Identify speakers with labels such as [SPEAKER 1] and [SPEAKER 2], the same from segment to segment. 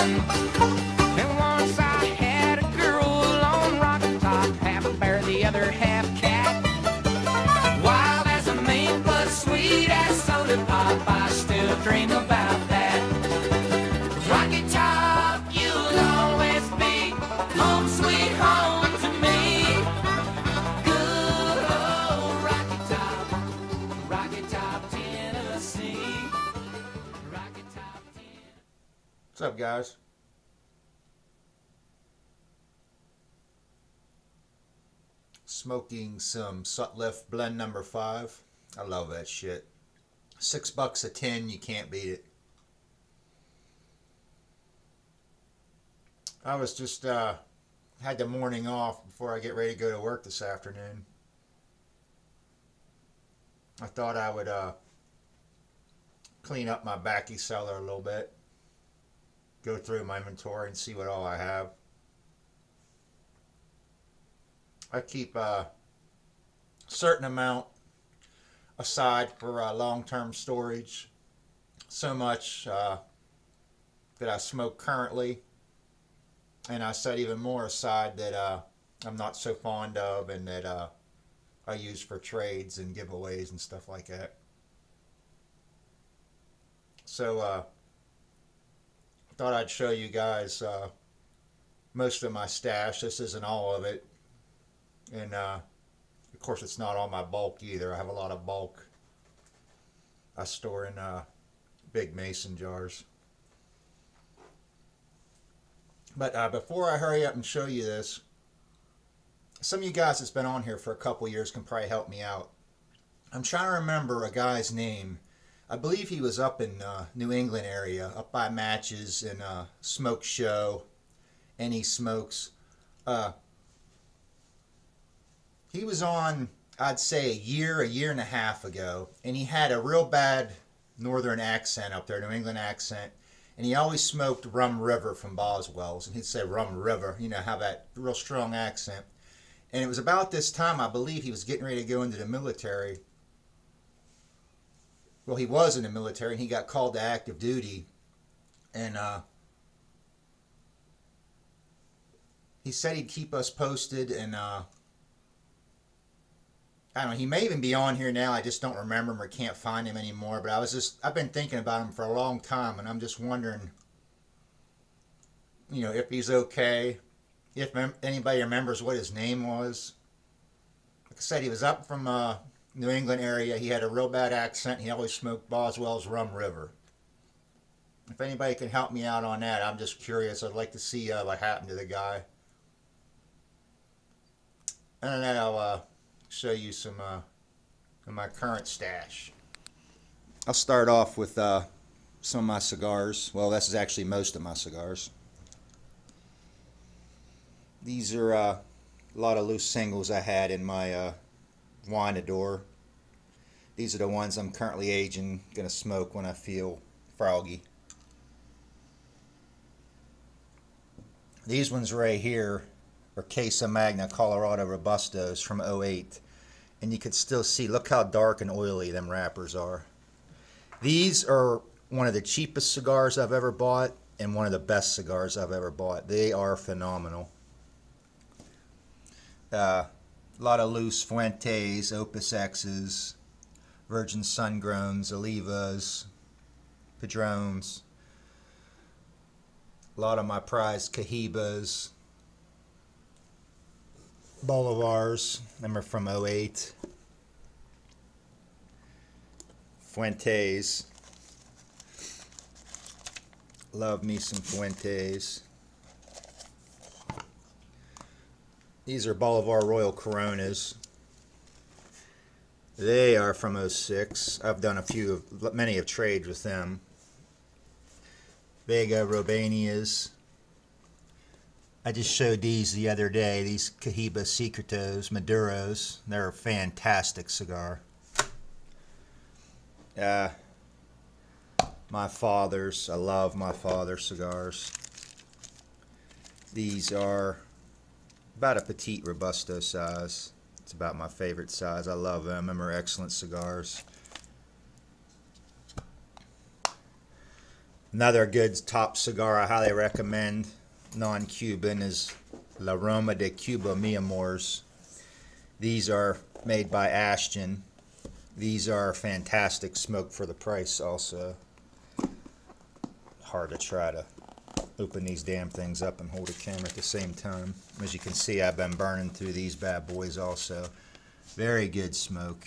[SPEAKER 1] And once I had a girl on rocket top, half a bear, the other half cat. Wild as a mink, but sweet as soda pop. I still dream about that. Rocket top, you'll always be home sweet home to me. Good old Rocket Top, Tennessee. Rocket Top, Tennessee.
[SPEAKER 2] What's up, guys? Smoking some Sutliff Blend number 5. I love that shit. $6 a tin, you can't beat it. I was just had the morning off before I get ready to go to work this afternoon. I thought I would clean up my Baccy cellar a little bit, go through my inventory and see what all I have. I keep a certain amount aside for long-term storage. So much that I smoke currently, and I set even more aside that I'm not so fond of, and that I use for trades and giveaways and stuff like that. So I thought I'd show you guys most of my stash. This isn't all of it. And of course it's not all my bulk either. I have a lot of bulk I store in big mason jars. But before I hurry up and show you this, some of you guys that's been on here for a couple years can probably help me out. I'm trying to remember a guy's name. I believe he was up in New England area, up by Matches and Smoke Show, and he smokes. He was on, I'd say a year and a half ago, and he had a real bad northern accent up there, New England accent, and he always smoked Rum River from Boswell's, and he'd say Rum River, you know, have that real strong accent. And it was about this time, I believe, he was getting ready to go into the military. Well, he was in the military, and he got called to active duty, and he said he'd keep us posted, and I don't know, he may even be on here now. I just don't remember him or can't find him anymore. But I've been thinking about him for a long time, and I'm just wondering, you know, if he's okay, if anybody remembers what his name was. Like I said, he was up from New England area. He had a real bad accent. He always smoked Boswell's Rum River. If anybody can help me out on that, I'm just curious. I'd like to see what happened to the guy. And then I'll show you some of my current stash. I'll start off with some of my cigars. Well, this is actually most of my cigars. These are a lot of loose singles I had in my Wine-Adore. These are the ones I'm currently aging, gonna smoke when I feel froggy. These ones right here are Casa Magna Colorado Robustos from '08. And you can still see, look how dark and oily them wrappers are. These are one of the cheapest cigars I've ever bought and one of the best cigars I've ever bought. They are phenomenal. A lot of loose Fuentes, Opus X's, Virgin Sungrowns, Olivas, Padrones. A lot of my prized Cahibas, Bolivars, them are from '08. Fuentes. Love me some Fuentes. These are Bolivar Royal Coronas. They are from '06. I've done many of trades with them. Vega Robanias. I just showed these the other day, these Cohiba Secretos, Maduros. They're a fantastic cigar. My father's, I love my father's cigars. These are about a petite Robusto size. It's about my favorite size. I love them. Them are excellent cigars. Another good top cigar I highly recommend, non-Cuban, is La Roma de Cuba Mi Amors. These are made by Ashton. These are fantastic smoke for the price also. Hard to try to open these damn things up and hold a camera at the same time. As you can see, I've been burning through these bad boys also. Very good smoke.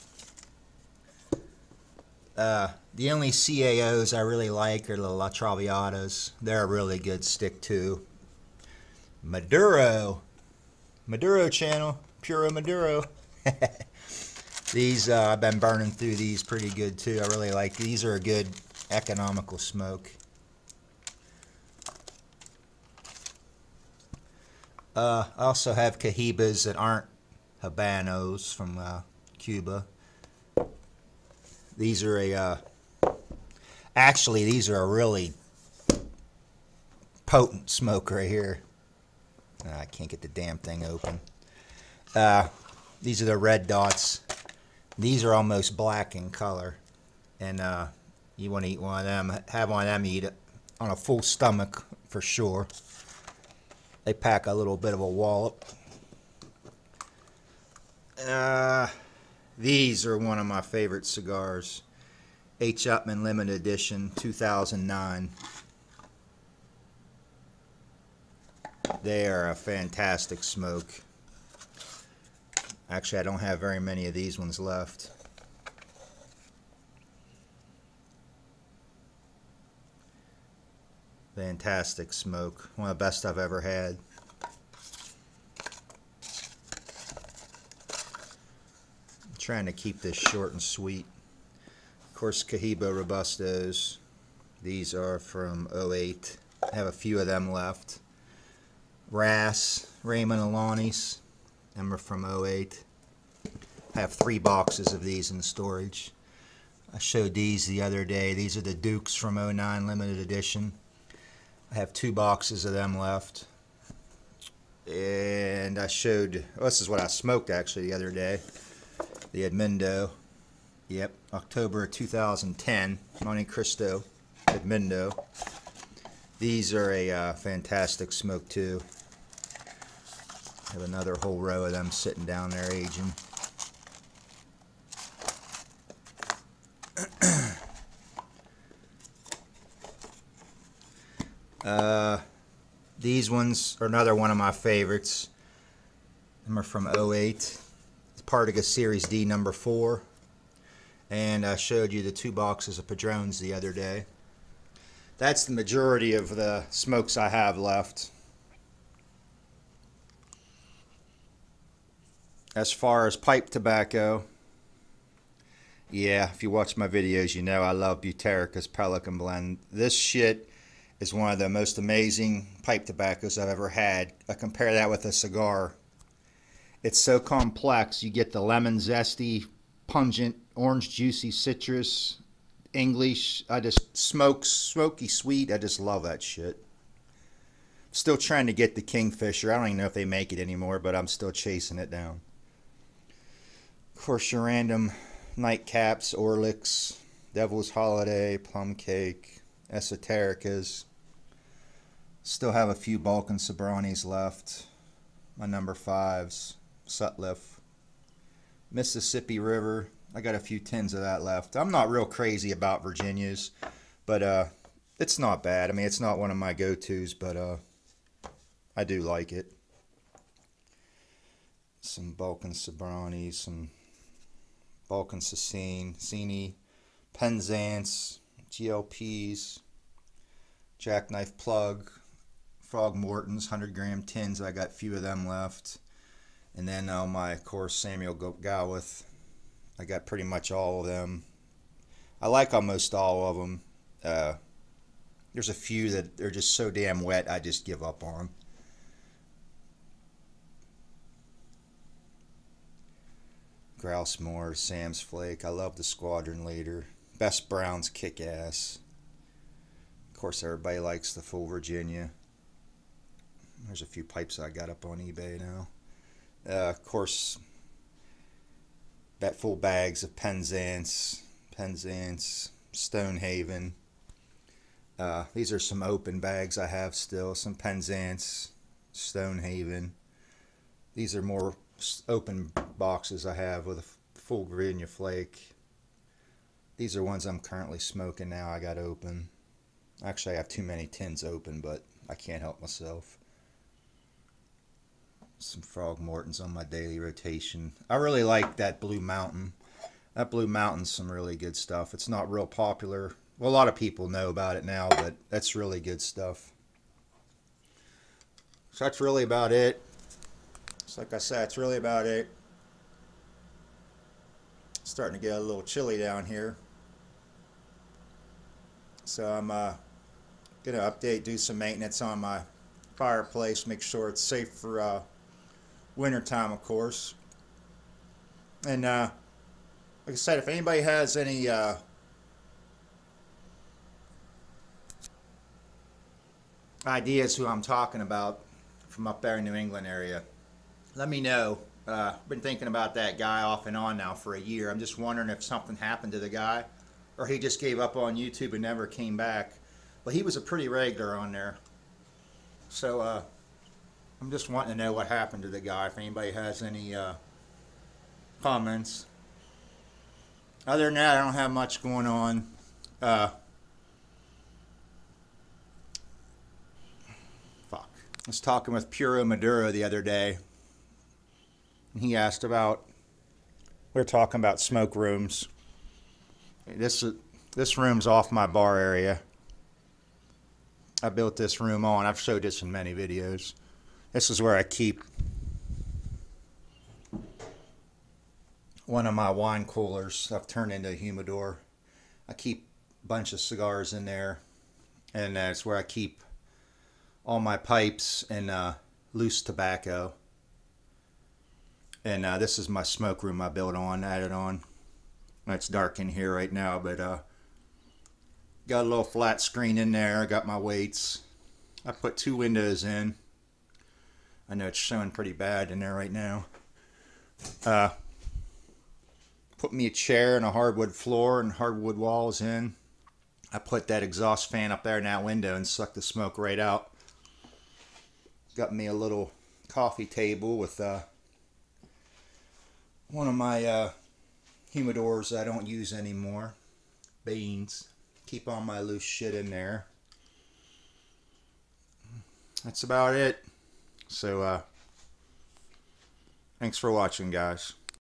[SPEAKER 2] The only CAOs I really like are the La Traviatas. They're a really good stick too. Maduro channel, Puro Maduro. These, I've been burning through these pretty good too. I really like these. Are a good economical smoke. I also have Cohibas that aren't Habanos from Cuba. These are actually these are a really potent smoke right here. I can't get the damn thing open. These are the red dots. These are almost black in color, and you want to eat one of them. Have one of them, eat it on a full stomach for sure. They pack a little bit of a wallop. These are one of my favorite cigars. H. Upmann Limited Edition 2009. They are a fantastic smoke. Actually, I don't have very many of these ones left. Fantastic smoke. One of the best I've ever had. I'm trying to keep this short and sweet. Of course, Cohiba Robustos. These are from '08. I have a few of them left. Raymond Alani's. Them are from '08. I have 3 boxes of these in storage. I showed these the other day. These are the Dukes from '09 limited edition. I have 2 boxes of them left. And I showed, well, this is what I smoked actually the other day. The Edmundo. Yep, October 2010. Monte Cristo Edmundo. These are a fantastic smoke too. I have another whole row of them sitting down there aging. These ones are another one of my favorites. Them are from '08. It's Partagas Series D number 4. And I showed you the 2 boxes of Padrones the other day. That's the majority of the smokes I have left. As far as pipe tobacco, yeah, if you watch my videos, you know I love Buterica's Pelican Blend. This shit is one of the most amazing pipe tobaccos I've ever had. I compare that with a cigar. It's so complex. You get the lemon zesty, pungent, orange juicy citrus, English. I just smoky sweet. I just love that shit. Still trying to get the Kingfisher. I don't even know if they make it anymore, but I'm still chasing it down. Of course, your random nightcaps, Orlicks, Devil's Holiday, Plum Cake, Esotericas. Still have a few Balkan Sobranis left. My number 5s, Sutliff. Mississippi River. I got a few tins of that left. I'm not real crazy about Virginias, but it's not bad. I mean, it's not one of my go-tos, but I do like it. Some Balkan Sobranis, some Balkan Cini, Penzance, GLPs, Jackknife Plug, Frog Morton's 100-gram tins. I got a few of them left. And then my, of course, Samuel Gowith. I got pretty much all of them. I like almost all of them. There's a few that are just so damn wet I just give up on. Grousemore, Sam's Flake. I love the Squadron Leader. Best Brown's kick-ass. Of course, everybody likes the Full Virginia. There's a few pipes I got up on eBay now. Of course, that full bags of Penzance, Stonehaven. These are some open bags I have still. Some Penzance, Stonehaven. These are more open boxes I have with a full Virginia flake. These are ones I'm currently smoking now. I got open. Actually, I have too many tins open, but I can't help myself. Some Frog Mortons on my daily rotation. I really like that Blue Mountain. That Blue Mountain's some really good stuff. It's not real popular. Well, a lot of people know about it now, but that's really good stuff. So that's really about it. So like I said, it's really about it. It's starting to get a little chilly down here. So I'm going to do some maintenance on my fireplace, make sure it's safe for wintertime, of course. And like I said, if anybody has any ideas who I'm talking about from up there in New England area, let me know. I've been thinking about that guy off and on now for a year. I'm just wondering if something happened to the guy, or he just gave up on YouTube and never came back. But he was a pretty regular on there. So I'm just wanting to know what happened to the guy, if anybody has any comments. Other than that, I don't have much going on. I was talking with Puro Maduro the other day, and he asked about, we were talking about smoke rooms. This room's off my bar area. I built this room on. I've showed this in many videos. This is where I keep one of my wine coolers I've turned into a humidor. I keep a bunch of cigars in there, and that's where I keep all my pipes and loose tobacco. And this is my smoke room I built on, added on. It's dark in here right now, but got a little flat screen in there. I got my weights. I put 2 windows in. I know it's showing pretty bad in there right now. Put me a chair and a hardwood floor and hardwood walls in. I put that exhaust fan up there in that window and sucked the smoke right out. Got me a little coffee table with one of my humidors I don't use anymore. Beans. Keep all my loose shit in there. That's about it. So, thanks for watching, guys.